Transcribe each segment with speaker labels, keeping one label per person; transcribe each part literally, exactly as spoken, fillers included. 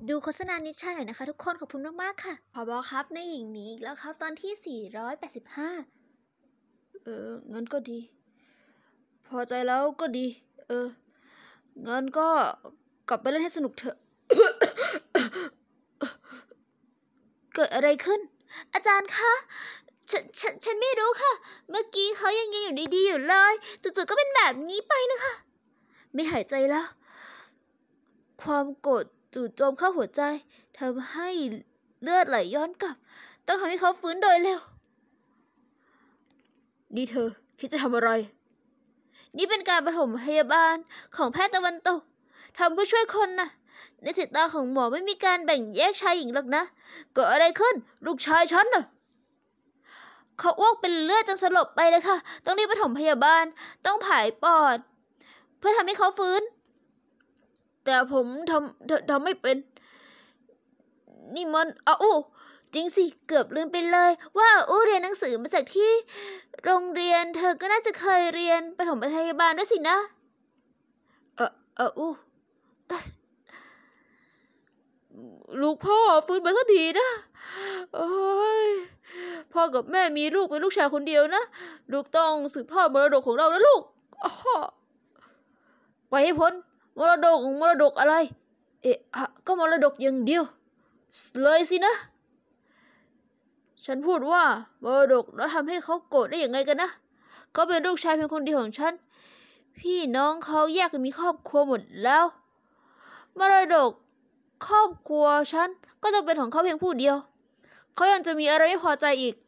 Speaker 1: ดูโฆษณานิชาหน่อยนะคะทุกคนขอบคุณมากๆค่ะผบครับในหญิงนี้อีกแล้วครับตอนที่สี่ร้อยแปดสิบห้าเอองั้นก็ดีพอใจแล้วก็ดีเอองั้นก็กลับไปเล่นให้สนุกเถอะ เกิดอะไรขึ้นอาจารย์คะฉันฉันฉันไม่รู้ค่ะเมื่อกี้เขายังยังอยู่ดีๆอยู่เลยจู่ๆก็เป็นแบบนี้ไปนะคะไม่หายใจแล้วความโกรธจู่โจมเข้าหัวใจทำให้เลือดไหลย้อนกลับต้องทำให้เขาฟื้นโดยเร็วนี่เธอคิดจะทำอะไรนี่เป็นการปฐมพยาบาลของแพทย์ตะวันตกทำเพื่อช่วยคนน่ะในสายตาของหมอไม่มีการแบ่งแยกชายหญิงหรอกนะเกิดอะไรขึ้นลูกชายฉันน่ะเขาอ้วกเป็นเลือดจนสลบไปเลยค่ะต้องรีบปฐมพยาบาลต้องผายปอดเพื่อทำให้เขาฟื้นแต่ผมทำทำทำไม่เป็นนี่มันอาอู้จริงสิเกือบลืมไปเลยว่าอาอู้เรียนหนังสือมาจากที่โรงเรียนเธอก็น่าจะเคยเรียนปฐมพยาบาลด้วยสินะเอออาอู้ลูกพ่อฟื้นมาสักทีนะโอ้ยพ่อกับแม่มีลูกเป็นลูกชายคนเดียวนะลูกต้องสืบทอดมรดกของเรานะลูกอ้อไปให้พ้นมรดกของมรดกอะไรเอ๊ะอะก็มรดกอย่างเดียวเลยสินะ ฉันพูดว่ามรดกแล้วทำให้เขาโกรธได้ยังไงกันนะเขาเป็นลูกชายเพียงคนเดียวของฉันพี่น้องเขาแยกกันมีครอบครัวหมดแล้วมรดกครอบครัวฉันก็ต้องเป็นของเขาเพียงผู้เดียวเขายังจะมีอะไรไม่พอใจอีก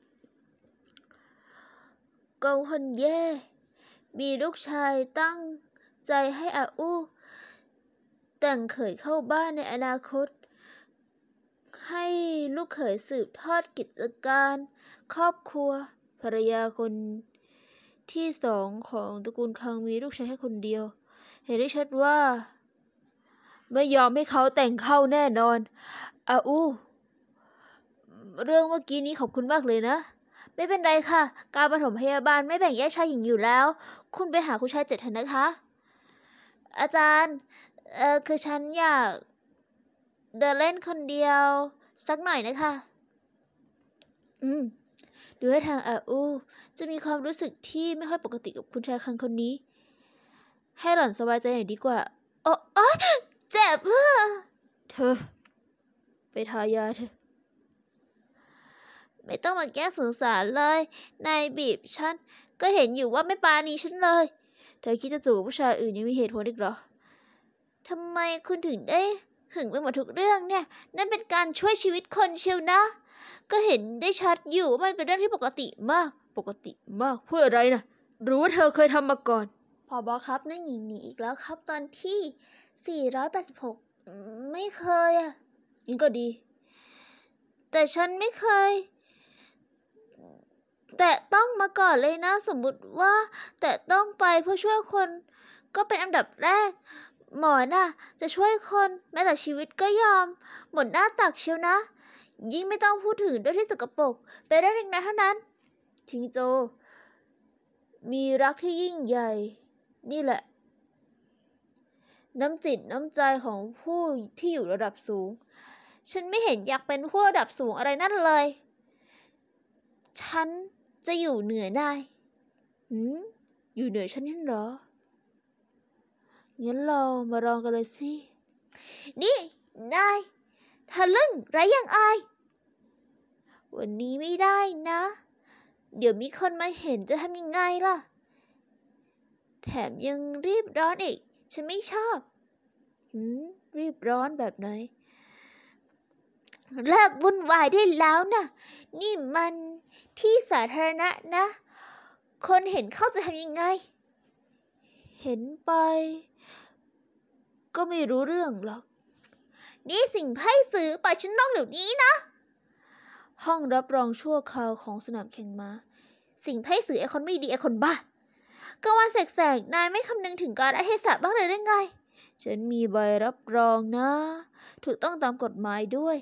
Speaker 1: กองคนแย่มีลูกชายตั้งใจให้อาอู้แต่งเขยเข้าบ้านในอนาคตให้ลูกเขยสืบทอดกิจการครอบครัวภรรยาคนที่สองของตระกูลคังมีลูกชายแค่คนเดียวเห็นได้ชัดว่าไม่ยอมให้เขาแต่งเข้าแน่นอนอาอูเรื่องเมื่อกี้นี้ขอบคุณมากเลยนะไม่เป็นไรค่ะการปฐมพยาบาลไม่แบ่งแยกชายหญิงอยู่แล้วคุณไปหาคุณชายเจ็ดเถอะนะคะอาจารย์เออคือฉันอยากเดินเล่นคนเดียวสักหน่อยนะคะอืม ดูให้ทางอาอูจะมีความรู้สึกที่ไม่ค่อยปกติกับคุณชายคันคนนี้ให้หล่อนสบายใจหน่อยดีกว่าโอ๊ยเจ็บอ่ะเธอไปทายาเถอะไม่ต้องมาแก้สงสารเลยนายบีบฉันก็เห็นอยู่ว่าไม่ปราณีฉันเลยเธอคิดจะจูบผู้ชายอื่นยังมีเหตุผลอีกเหรอทำไมคุณถึงได้หึงไปหมดทุกเรื่องเนี่ยนั่นเป็นการช่วยชีวิตคนเชียวนะก็เห็นได้ชัดอยู่ว่ามันเป็นเรื่องที่ปกติมากปกติมากเพื่ออะไรนะรู้ว่าเธอเคยทำมาก่อนผบครับนั่นหญิงหนีอีกแล้วครับตอนที่สี่ร้อยแปดสิบหกไม่เคยอ่ะยิ่งก็ดีแต่ฉันไม่เคยแตะต้องมาก่อนเลยนะสมมุติว่าแตะต้องไปเพื่อช่วยคนก็เป็นอันดับแรกหมอน่ะจะช่วยคนแม้แต่ชีวิตก็ยอมหมดหน้าตักเชียวนะยิ่งไม่ต้องพูดถึงด้วยที่สกปรกเป็นเรื่องเล็กน้อยเท่านั้นทิงโจมีรักที่ยิ่งใหญ่นี่แหละน้ำจิตน้ำใจของผู้ที่อยู่ระดับสูงฉันไม่เห็นอยากเป็นผู้ระดับสูงอะไรนั่นเลยฉันจะอยู่เหนือนายหืมอยู่เหนือฉันนั่นเหรองั้นเรามาลองกันเลยสินี่นายทะลึ่งไรยังอายวันนี้ไม่ได้นะเดี๋ยวมีคนมาเห็นจะทำยังไงล่ะแถมยังรีบร้อนอีกฉันไม่ชอบหืมรีบร้อนแบบไหนเลิกวุ่นวายได้แล้วนะนี่มันที่สาธารณะนะคนเห็นเข้าจะทำยังไงเห็นไปก็ไม่รู้เรื่องหรอกนี่สิ่งไพ่สื่อปล่อยฉันนอกเดี๋ยวนี้นะห้องรับรองชั่วคราวของสนามแข่งม้าสิ่งไพ่สื่อไอคนไม่ดีไอคนบ้ากลางวันแสกๆนายไม่คำนึงถึงกาลเทศะบ้างเลยได้ไงฉันมีใบรับรองนะถูกต้องตามกฎหมายด้วย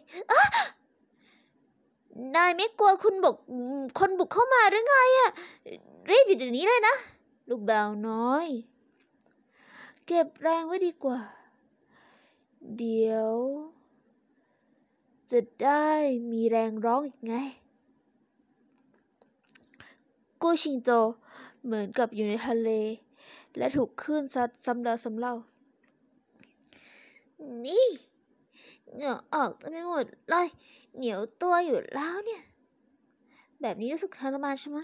Speaker 1: นายไม่กลัวคุณบุกคนบุกเข้ามาหรือไงอะรีบอยู่เดี๋ยวนี้เลยนะลูกแบวน้อยเก็บแรงไว้ดีกว่าเดี๋ยวจะได้มีแรงร้องอีกไงกู้ชิงโจวเหมือนกับอยู่ในทะเลและถูกคลื่นซัดซ้ำแล้วซ้ำเล่านี่เหงื่อออกเต็มไปหมดเลยเหนียวตัวอยู่แล้วเนี่ยแบบนี้รู้สึกทรมานใช่ไหม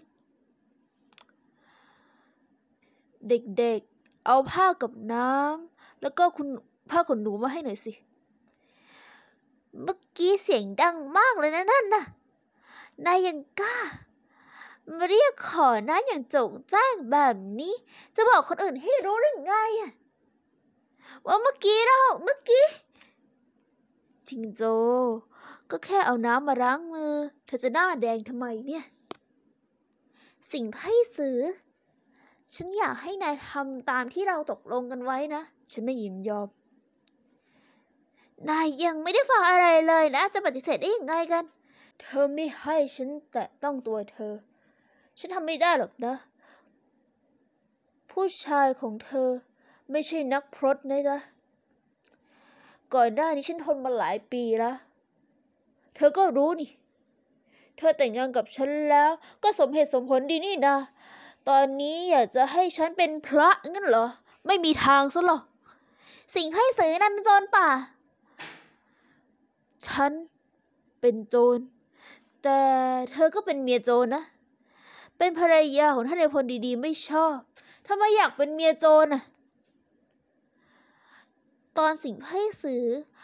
Speaker 1: เด็กๆเอาผ้ากับน้ำแล้วก็คุณผ้าขนหนูมาให้หน่อยสิเมื่อกี้เสียงดังมากเลยนะนั่นน่ะนายยังกล้ามาเรียกขอน้ำอย่างโจ่งแจ้งแบบนี้จะบอกคนอื่นให้รู้หรือไงอะว่าเมื่อกี้เราเมื่อกี้จิงโจก็แค่เอาน้ำมาล้างมือเธอจะหน้าแดงทำไมเนี่ยสิ่งไพ่สือฉันอยากให้นายทำตามที่เราตกลงกันไว้นะฉันไม่ยินยอมนายยังไม่ได้ฟังอะไรเลยนะจะปฏิเสธได้ยังไงกันเธอไม่ให้ฉันแตะต้องตัวเธอฉันทำไม่ได้หรอกนะผู้ชายของเธอไม่ใช่นักพรตนะจ๊ะก่อนหน้านี้ฉันทนมาหลายปีแล้วเธอก็รู้นี่เธอแต่งงานกับฉันแล้วก็สมเหตุสมผลดีนี่นะตอนนี้อยากจะให้ฉันเป็นพระงั้นเหรอไม่มีทางซะหรอกสิ่งไพ่สื่อนั้นเป็นโจรป่าฉันเป็นโจรแต่เธอก็เป็นเมียโจรนะเป็นภรรยาของท่านนายพลดีๆไม่ชอบทำไมอยากเป็นเมียโจรน่ะตอนสิ่งไพ่สื่อ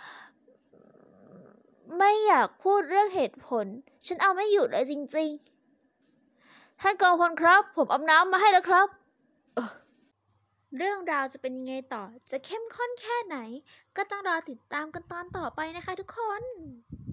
Speaker 1: ไม่อยากพูดเรื่องเหตุผลฉันเอาไม่อยู่เลยจริงๆท่านกองพลครับผมเอาน้ำมาให้แล้วครับเออเรื่องราวจะเป็นยังไงต่อจะเข้มข้นแค่ไหนก็ต้องรอติดตามกันตอนต่อไปนะคะทุกคน